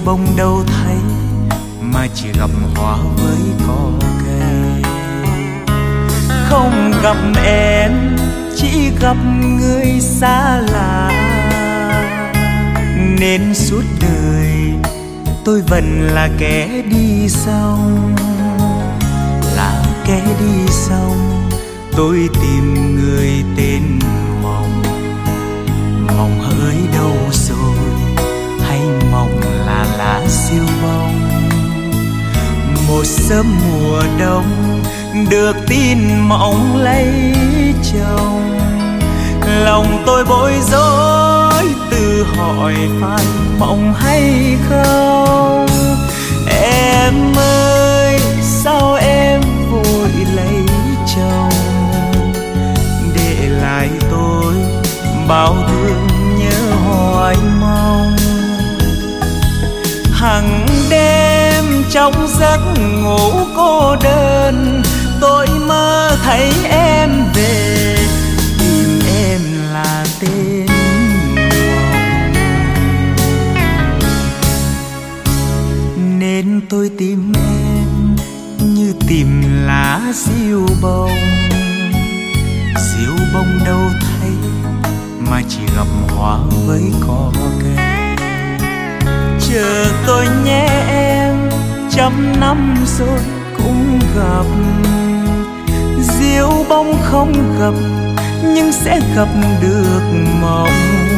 bông đâu thấy, mà chỉ gặp hoa với cỏ cây. Không gặp em, chỉ gặp người xa lạ, nên suốt đời tôi vẫn là kẻ đi sau. Là kẻ đi sau, tôi tìm người tên Mộng. Mộng hỡi đâu rồi, hay mộng là lá siêu bông. Một sớm mùa đông, được tin Mộng lấy chồng. Lòng tôi bối rối, tự hỏi phải mộng hay không. Em ơi, sao em vội lấy chồng, để lại tôi bao thương nhớ hoài mong. Hằng đêm trong giấc ngủ cô đơn, tôi mơ thấy em về, tìm em là tên Mộng. Nên tôi tìm em như tìm lá diêu bông. Diêu bông đâu thấy, mà chỉ gặp hoa với cỏ cây. Chờ tôi nhé em, trăm năm rồi cũng gặp. Diêu bông không gặp, nhưng sẽ gặp được Mộng.